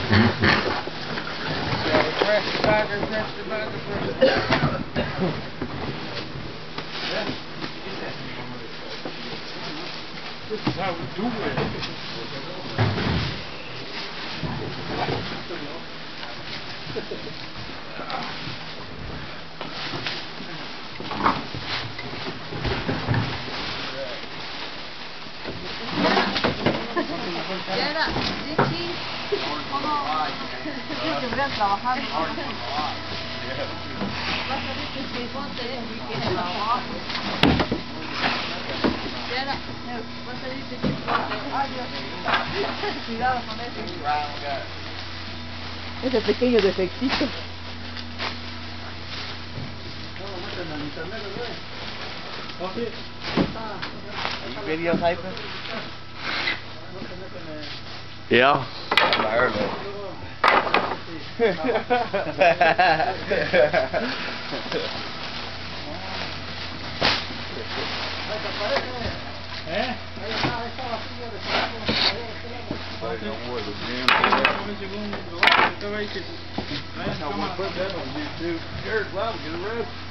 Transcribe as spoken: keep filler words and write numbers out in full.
Press the bugger, press the bugger, press the bugger. This is how we do it. Ya era, Ricky, ¿cómo? Que voy a trabajar. Vas a ver que se ponte y que trabajo. Ya era, vas a ver que se ponte. Ay, Dios. Cuidado con eso. Ese pequeño defectito. Are you videotaping? Yeah. I heard it. ¿Eh? Jared, wow, get arrested.